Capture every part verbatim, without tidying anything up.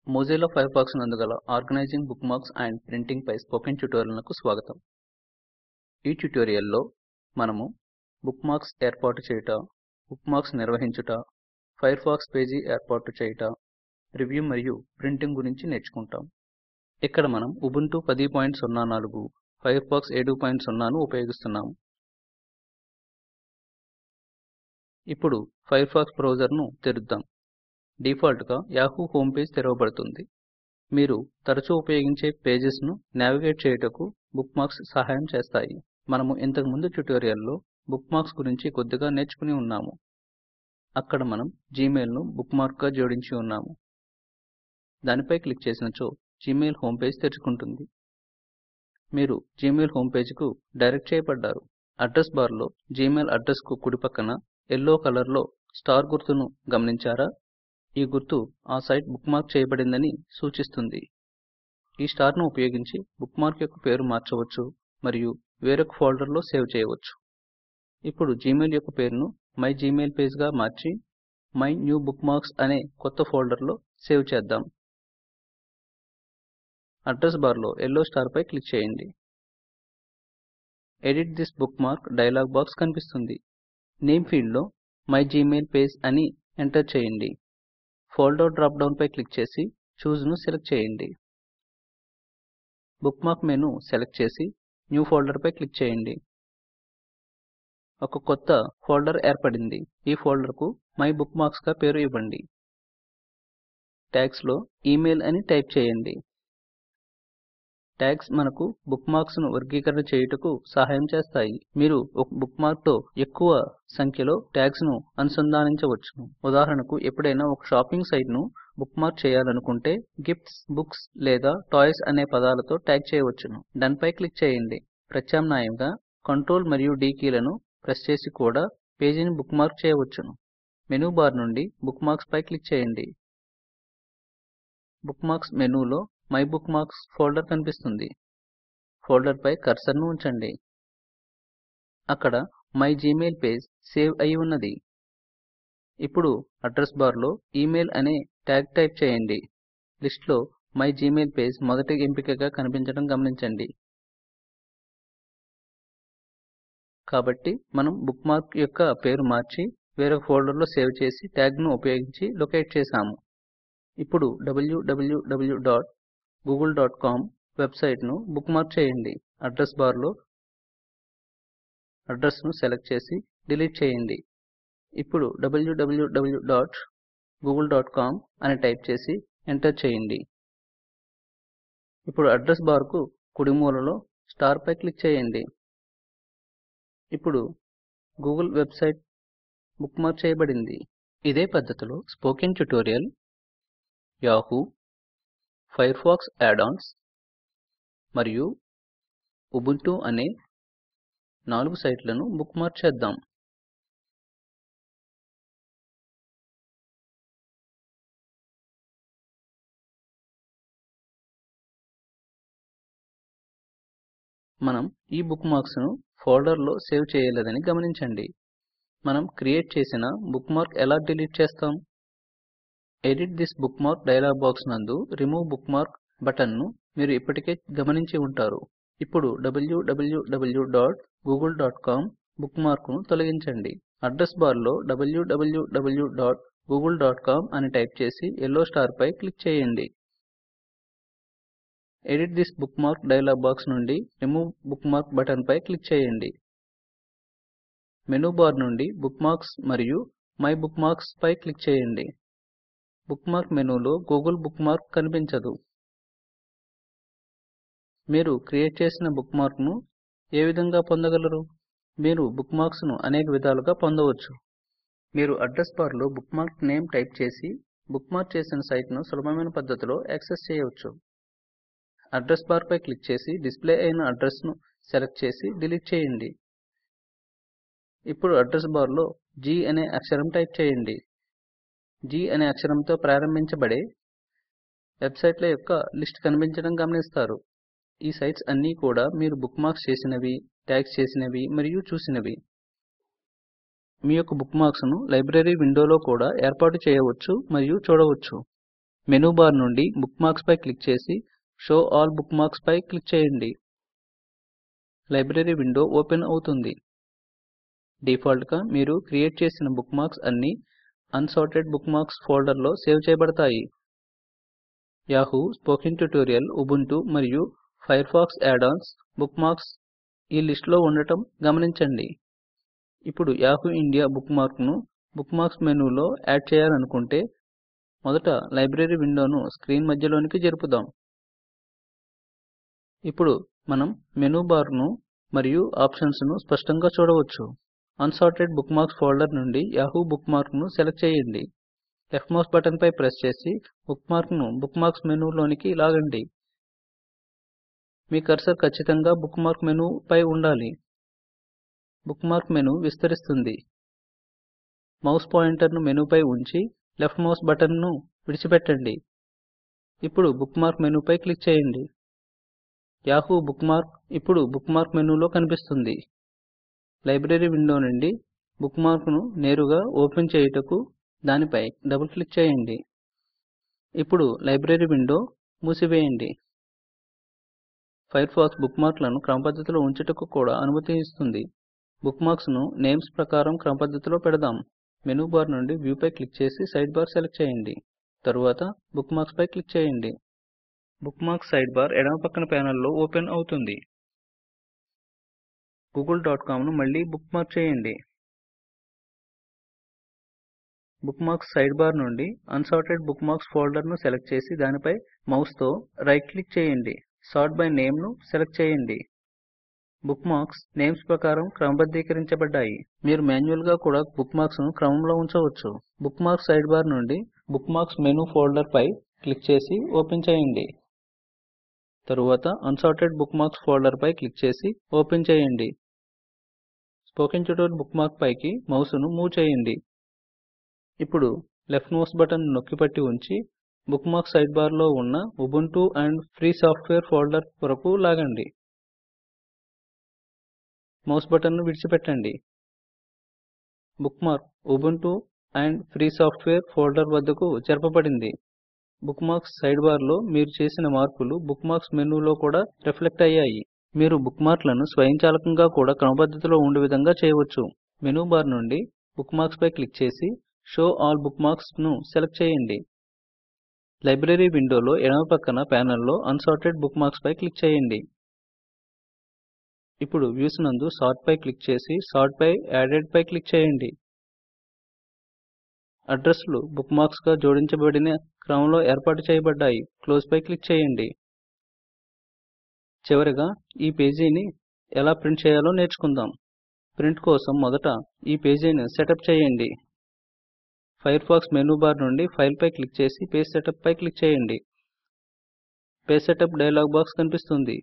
Mozilla Firefox నందుగల organizing bookmarks and printing పై spoken ట్యుటోరియల్కు స్వాగతం. ఈ ట్యుటోరియల్లో మనము బుక్మార్క్స్ ఏర్పాటు చేయుట, బుక్మార్క్స్ నిర్వహించుట, ఫైర్ఫాక్స్ పేజీ ఏర్పాటు చేయుట, రివ్యూ మరియు ప్రింటింగ్ గురించి నేర్చుకుంటాం. ఇక్కడ మనం ఉబుంటు పది పాయింట్ సున్నా నాలుగు, ఫైర్ఫాక్స్ ఏడు పాయింట్ సున్నా ను ఉపయోగిస్తున్నాము. ఇప్పుడు ఫైర్ఫాక్స్ బ్రౌజర్ను తెరుద్దాం. డిఫాల్ట్ గా యాహూ హోమ్ పేజ్ తెరవబడుతుంది. మీరు తరచూ ఉపయోగించే పేజెస్ ను నావిగేట్ చేయుటకు బుక్మార్క్స్ సహాయం చేస్తాయి. మనము ఇంతకు ముందు ట్యుటోరియల్లో బుక్మార్క్స్ గురించి కొద్దిగా నేర్చుకుని ఉన్నాము. అక్కడ మనం జీమెయిల్ ను బుక్మార్క్ గా జోడించి ఉన్నాము. దానిపై క్లిక్ చేసినచో జీమెయిల్ హోమ్ పేజ్ తెరుచుకుంటుంది. మీరు జీమెయిల్ హోమ్ పేజ్ కు డైరెక్ట్ చేయబడ్డారు. అడ్రస్ బార్ లో జీమెయిల్ అడ్రస్ కు కుడి పక్కన యెల్లో కలర్ లో స్టార్ గుర్తును గమనించారా? ఈ గుర్తు ఆ సైట్ బుక్మార్క్ చేయబడిందని సూచిస్తుంది. ఈ స్టార్ ను ఉపయోగించి బుక్మార్క్ యొక్క పేరు మార్చవచ్చు మరియు వేరొక ఫోల్డర్ లో సేవ్ చేయవచ్చు. ఇప్పుడు జీమెయిల్ యొక్క పేరును మై జీమెయిల్ పేజ్ గా మార్చి మై న్యూ బుక్మార్క్స్ అనే కొత్త ఫోల్డర్ లో సేవ్ చేద్దాం. అడ్రస్ బార్ లో యెల్లో స్టార్ పై క్లిక్ చేయండి. Edit this bookmark dialog box కనిపిస్తుంది. నేమ్ ఫీల్డ్ లో మై జీమెయిల్ పేజ్ అని ఎంటర్ చేయండి. ఫోల్డర్ డ్రాప్ డౌన్ పై క్లిక్ చేసి చూస్ ను సెలెక్ట్ చేయండి. బుక్మార్క్ మెను సెలెక్ట్ చేసి న్యూ ఫోల్డర్ పై క్లిక్ చేయండి. ఒక కొత్త ఫోల్డర్ ఏర్పడింది. ఈ ఫోల్డర్ కు మై బుక్మార్క్స్ గా పేరు ఇవ్వండి. ట్యాగ్స్ లో ఇమెయిల్ అని టైప్ చేయండి. ట్యాగ్స్ మనకు బుక్మార్క్స్ ను వర్గీకరణ చేయుటకు సహాయం చేస్తాయి. మీరు ఒక బుక్మార్క్ తో ఎక్కువ సంఖ్యలో ట్యాగ్స్ ను అనుసంధానించవచ్చును. ఉదాహరణకు ఎప్పుడైనా ఒక షాపింగ్ సైట్ ను బుక్మార్క్ చేయాలనుకుంటే గిఫ్ట్స్, బుక్స్ లేదా టాయ్స్ అనే పదాలతో ట్యాగ్ చేయవచ్చును. డన్ పై క్లిక్ చేయండి. ప్రత్యామ్నాయంగా కంట్రోల్ మరియు డి కీలను ప్రెస్ చేసి కూడా పేజీని బుక్మార్క్ చేయవచ్చును. మెనూ బార్ నుండి బుక్మార్క్స్ పై క్లిక్ చేయండి. బుక్మార్క్స్ మెనూలో మై బుక్మార్క్స్ ఫోల్డర్ కనిపిస్తుంది. ఫోల్డర్ పై కర్సర్ ను ఉంచండి. అక్కడ మై జీమెయిల్ పేజ్ సేవ్ అయి ఉన్నది. ఇప్పుడు అడ్రస్ బార్ లో ఇమెయిల్ అనే ట్యాగ్ టైప్ చేయండి. లిస్ట్ లో మై జీమెయిల్ పేజ్ మొదటి ఎంపికగా కనిపించడం గమనించండి. కాబట్టి మనం బుక్మార్క్ యొక్క పేరు మార్చి వేరొక ఫోల్డర్ లో సేవ్ చేసి ట్యాగ్ ను ఉపయోగించి లొకేట్ చేసాము. ఇప్పుడు W W W dot Google dot com website ను బుక్మార్క్ చేయండి. అడ్రస్ బార్ లో అడ్రస్ ను సెలెక్ట్ చేసి డిలీట్ చేయండి. ఇప్పుడు W W W dot Google dot com అని టైప్ చేసి ఎంటర్ చేయండి. ఇప్పుడు అడ్రస్ బార్ కు కుడి మూలలో స్టార్ పై క్లిక్ చేయండి. ఇప్పుడు గూగుల్ వెబ్సైట్ బుక్మార్క్ చేయబడింది. ఇదే పద్ధతిలో spoken tutorial Yahoo, Firefox add-ons మరియు ఉబుంటు అనే నాలుగు సైట్లను బుక్మార్క్ చేద్దాం. మనం ఈ బుక్మార్క్స్ ను ఫోల్డర్ లో సేవ్ చేయలేదని గమనించండి. మనం క్రియేట్ చేసిన బుక్మార్క్ ఎలా డిలీట్ చేస్తాం? Edit this bookmark dialog box నందు రిమూవ్ బుక్మార్క్ బటన్ ను మీరు ఇప్పటికే గమనించి ఉంటారు. ఇప్పుడు W W W dot Google dot com bookmark ను తొలగించండి. అడ్రస్ బార్ లో W W W dot Google dot com అని టైప్ చేసి యెల్లో స్టార్ పై క్లిక్ చేయండి. Edit this bookmark dialog box నుండి రిమూవ్ బుక్మార్క్ బటన్ పై క్లిక్ చేయండి. మెనూ బార్ నుండి బుక్మార్క్స్ మరియు మై బుక్మార్క్స్ పై క్లిక్ చేయండి. బుక్మార్క్ మెనూలో గూగుల్ బుక్మార్క్ కనిపించదు. మీరు క్రియేట్ చేసిన బుక్మార్క్ ను ఏ విధంగా పొందగలరు? మీరు బుక్మార్క్స్ ను అనేక విధాలుగా పొందవచ్చు. మీరు అడ్రస్ బార్ లో బుక్మార్క్ నేమ్ టైప్ చేసి బుక్మార్క్ చేసిన సైట్ ను సులభమైన పద్ధతిలో యాక్సెస్ చేయవచ్చు. అడ్రస్ బార్ పై క్లిక్ చేసి డిస్ప్లే అయిన అడ్రస్ ను సెలెక్ట్ చేసి డిలీట్ చేయండి. ఇప్పుడు అడ్రస్ బార్ లో G అనే అక్షరం టైప్ చేయండి. G అనే అక్షరంతో ప్రారంభించబడే వెబ్సైట్ల యొక్క లిస్ట్ కనిపించడం గమనిస్తారు. ఈ సైట్స్ అన్నీ కూడా మీరు బుక్మార్క్స్ చేసినవి, ట్యాగ్ చేసినవి మరియు చూసినవి. మీ యొక్క బుక్మార్క్స్ ను లైబ్రరీ విండోలో కూడా ఏర్పాటు చేయవచ్చు మరియు చూడవచ్చు. మెనూ బార్ నుండి బుక్మార్క్స్ పై క్లిక్ చేసి షో ఆల్ బుక్మార్క్స్ పై క్లిక్ చేయండి. లైబ్రరీ విండో ఓపెన్ అవుతుంది. డిఫాల్ట్ గా మీరు క్రియేట్ చేసిన బుక్మార్క్స్ అన్ని అన్సార్టెడ్ బుక్మార్క్స్ ఫోల్డర్ లో సేవ్ చేయబడతాయి. యాహూ, స్పోకెన్ ట్యుటోరియల్, ఉబుంటు మరియు ఫైర్ ఫాక్స్ యాడ్-ఆన్స్ బుక్మార్క్స్ ఈ లిస్ట్ లో ఉండటం గమనించండి. ఇప్పుడు యాహూ ఇండియా బుక్మార్క్ ను బుక్మార్క్స్ మెనూలో యాడ్ చేయాలనుకుంటే మొదట లైబ్రరీ విండోను స్క్రీన్ మధ్యలోనికి జరుపుదాం. ఇప్పుడు మనం మెనూ బార్ ను మరియు ఆప్షన్స్ ను స్పష్టంగా చూడవచ్చు. అన్సార్టెడ్ బుక్మార్క్స్ ఫోల్డర్ నుండి యాహూ బుక్మార్క్ ను సెలెక్ట్ చేయండి. లెఫ్ట్ మౌస్ బటన్ పై ప్రెస్ చేసి బుక్మార్క్ ను బుక్మార్క్స్ మెనూలోనికి లాగండి. మీ కర్సర్ ఖచ్చితంగా బుక్మార్క్ మెనూ పై ఉండాలి. బుక్మార్క్ మెనూ విస్తరిస్తుంది. మౌస్ పాయింటర్ ను మెనూపై ఉంచి లెఫ్ట్ మౌస్ బటన్ ను విడిచిపెట్టండి. ఇప్పుడు బుక్మార్క్ మెనూపై క్లిక్ చేయండి. యాహూ బుక్మార్క్ ఇప్పుడు బుక్మార్క్ మెనూలో కనిపిస్తుంది. లైబ్రరీ విండో నుండి బుక్మార్క్ ను నేరుగా ఓపెన్ చేయుటకు దానిపై డబుల్ క్లిక్ చేయండి. ఇప్పుడు లైబ్రరీ విండో మూసివేయండి. ఫైర్ ఫాక్స్ బుక్మార్క్లను క్రమపద్ధతిలో ఉంచుటకు కూడా అనుమతి ఇస్తుంది. బుక్మార్క్స్ ను నేమ్స్ ప్రకారం క్రమపద్ధతిలో పెడదాం. మెనూ బార్ నుండి వ్యూ పై క్లిక్ చేసి సైడ్ బార్ సెలెక్ట్ చేయండి. తరువాత బుక్మార్క్స్ పై క్లిక్ చేయండి. బుక్మార్క్స్ సైడ్ బార్ ఎడమ పక్కన ప్యానెల్ లో ఓపెన్ అవుతుంది. గూగుల్ డాట్ కామ్ ను మళ్ళీ బుక్మార్క్ చేయండి. బుక్మార్క్స్ సైడ్ బార్ నుండి అన్సార్టెడ్ బుక్మార్క్స్ ఫోల్డర్ ను సెలెక్ట్ చేసి దానిపై మౌస్ తో రైట్ క్లిక్ చేయండి. సార్ట్ బై నేమ్ ను సెలెక్ట్ చేయండి. బుక్మార్క్స్ నేమ్స్ ప్రకారం క్రమబద్ధీకరించబడ్డాయి. మీరు మాన్యువల్ గా కూడా బుక్మార్క్స్ ను క్రమంలో ఉంచవచ్చు. బుక్మార్క్స్ సైడ్ బార్ నుండి బుక్మార్క్స్ మెనూ ఫోల్డర్ పై క్లిక్ చేసి ఓపెన్ చేయండి. తరువాత అన్సార్టెడ్ బుక్మార్క్స్ ఫోల్డర్ పై క్లిక్ చేసి ఓపెన్ చేయండి. స్పోకెన్ ట్యుటోరియల్ బుక్మార్క్ పైకి మౌస్ను మూవ్ చేయండి. ఇప్పుడు లెఫ్ట్ మౌస్ బటన్ నొక్కి పట్టి ఉంచి బుక్మార్క్ సైడ్ బార్ లో ఉన్న Ubuntu and free software folder వరకు లాగండి. మౌస్ బటన్ ను విడిచిపెట్టండి. Bookmark Ubuntu and free software folder వద్దకు జరపబడింది. బుక్మార్క్స్ సైడ్ బార్ లో మీరు చేసిన మార్పులు బుక్మార్క్స్ మెనూలో కూడా రిఫ్లెక్ట్ అయ్యాయి. మీరు బుక్మార్క్లను స్వయంచాలకంగా కూడా క్రమపద్ధతిలో ఉండే విధంగా చేయవచ్చు. మెనూ బార్ నుండి బుక్మార్క్స్ పై క్లిక్ చేసి షో ఆల్ బుక్మార్క్స్ ను సెలెక్ట్ చేయండి. లైబ్రరీ విండోలో ఎడమ పక్కన ప్యానెల్ లో అన్సార్టెడ్ బుక్మార్క్స్ పై క్లిక్ చేయండి. ఇప్పుడు వ్యూస్ నందు సార్ట్ పై క్లిక్ చేసి సార్ట్ బై యాడెడ్ పై క్లిక్ చేయండి. అడ్రస్ లు బుక్మార్క్స్ గా జోడించబడిన క్రమంలో ఏర్పాటు చేయబడ్డాయి. క్లోజ్ పై క్లిక్ చేయండి. చివరగా ఈ పేజీని ఎలా ప్రింట్ చేయాలో నేర్చుకుందాం. ప్రింట్ కోసం మొదట ఈ పేజీని సెటప్ చేయండి. ఫైర్ ఫాక్స్ మెనూ బార్ నుండి ఫైల్ పై క్లిక్ చేసి పేజ్ సెటప్ పై క్లిక్ చేయండి. పేజ్ సెటప్ డైలాగ్ బాక్స్ కనిపిస్తుంది.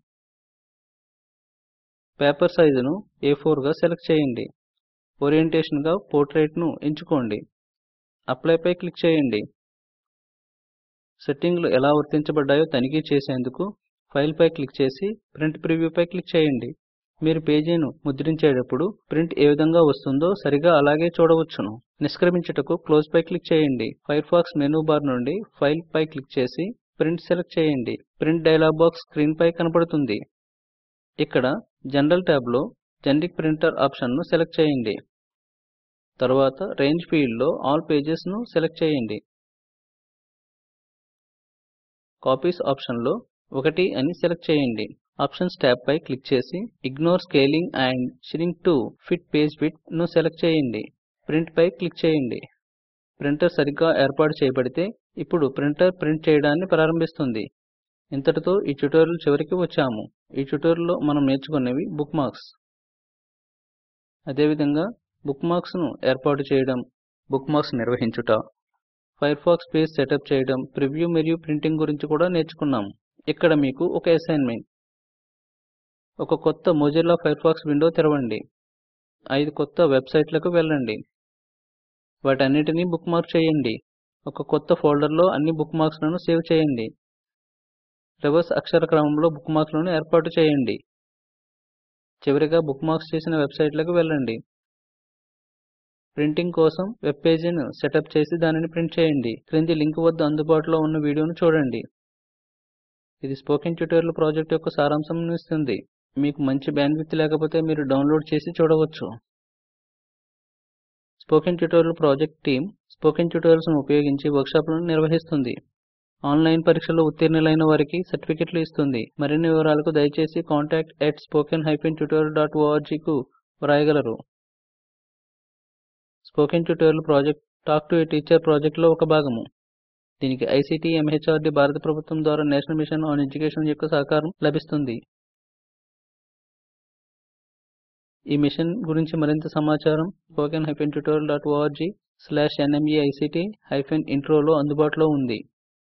పేపర్ సైజును ఏ ఫోర్ గా సెలెక్ట్ చేయండి. ఓరియంటేషన్ గా పోర్ట్రైట్ ను ఎంచుకోండి. అప్లై పై క్లిక్ చేయండి. సెట్టింగ్లు ఎలా వర్తించబడ్డాయో తనిఖీ చేసేందుకు ఫైల్ పై క్లిక్ చేసి ప్రింట్ ప్రివ్యూ పై క్లిక్ చేయండి. మీరు పేజీను ముద్రించేటప్పుడు ప్రింట్ ఏ విధంగా వస్తుందో సరిగా అలాగే చూడవచ్చును. నిష్క్రమించుటకు క్లోజ్ పై క్లిక్ చేయండి. ఫైర్ ఫాక్స్ మెనూ బార్ నుండి ఫైల్ పై క్లిక్ చేసి ప్రింట్ సెలెక్ట్ చేయండి. ప్రింట్ డైలాగ్ బాక్స్ స్క్రీన్ పై కనపడుతుంది. ఇక్కడ జనరల్ టాబ్ లో జనరిక్ ప్రింటర్ ఆప్షన్ ను సెలెక్ట్ చేయండి. తరువాత రేంజ్ ఫీల్డ్ లో ఆల్ పేజెస్ ను సెలెక్ట్ చేయండి. కాపీస్ ఆప్షన్ లో ఒకటి అని సెలెక్ట్ చేయండి. ఆప్షన్స్ టాబ్ పై క్లిక్ చేసి ignore scaling and shrink to fit page width ను సెలెక్ట్ చేయండి. ప్రింట్ పై క్లిక్ చేయండి. ప్రింటర్ సరిగ్గా ఏర్పాటు చేయబడితే ఇప్పుడు ప్రింటర్ ప్రింట్ చేయడాన్ని ప్రారంభిస్తుంది. ఇంతటితో ఈ ట్యుటోరియల్ చివరికి వచ్చాము. ఈ ట్యుటోరియల్ లో మనం నేర్చుకున్నవి బుక్మార్క్స్. అదేవిధంగా బుక్మార్క్స్ ను ఏర్పాటు చేయడం, బుక్మార్క్స్ నిర్వహించుట, ఫైర్ ఫాక్స్ పేజ్ సెటప్ చేయడం, ప్రివ్యూ మరియు ప్రింటింగ్ గురించి కూడా నేర్చుకున్నాము. ఇక్కడ మీకు ఒక అసైన్మెంట్. ఒక కొత్త మొజిల్లా ఫైర్ ఫాక్స్ విండో తెరవండి. ఐదు కొత్త వెబ్సైట్లకు వెళ్ళండి. వాటన్నిటిని బుక్మార్క్ చేయండి. ఒక కొత్త ఫోల్డర్ లో అన్ని బుక్మార్క్స్ లను సేవ్ చేయండి. రివర్స్ అక్షర క్రమంలో బుక్మార్క్స్ లను ఏర్పాటు చేయండి. చివరిగా బుక్మార్క్స్ చేసిన వెబ్సైట్లకు వెళ్ళండి. ప్రింటింగ్ కోసం వెబ్ పేజీని సెటప్ చేసి దానిని ప్రింట్ చేయండి. క్రింది లింక్ వద్ద అందుబాటులో ఉన్న వీడియోను చూడండి. ఇది స్పోకెన్ ట్యుటోరియల్ ప్రాజెక్ట్ యొక్క సారాంశంను ఇస్తుంది. మీకు మంచి బ్యాండ్విడ్త్ లేకపోతే మీరు డౌన్లోడ్ చేసి చూడవచ్చు. Spoken tutorial project team spoken ట్యుటోరియల్స్ను ఉపయోగించి వర్క్షాప్లను నిర్వహిస్తుంది. ఆన్లైన్ పరీక్షలో ఉత్తీర్ణులైన వారికి సర్టిఫికెట్లు ఇస్తుంది. మరిన్ని వివరాలకు దయచేసి contact at spoken hyphen tutorial dot org కు వ్రాయగలరు. Spoken tutorial project talk to a teacher ప్రాజెక్ట్లో ఒక భాగము. దీనికి ఐసీటీ ఎంహెచ్ఆర్డీ భారత ప్రభుత్వం ద్వారా నేషనల్ మిషన్ ఆన్ ఎడ్యుకేషన్ యొక్క సహకారం లభిస్తుంది. ఈ మిషన్ గురించి మరింత సమాచారం spoken hyphen tutorial dot org slash NMEICT hyphen intro లో అందుబాటులో ఉంది.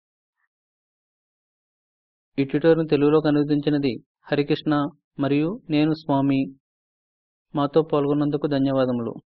ఈ ట్యుటోరియల్ తెలుగులోకి అనువదించినది హరికృష్ణ మరియు నేను స్వామి. మాతో పాల్గొన్నందుకు ధన్యవాదములు.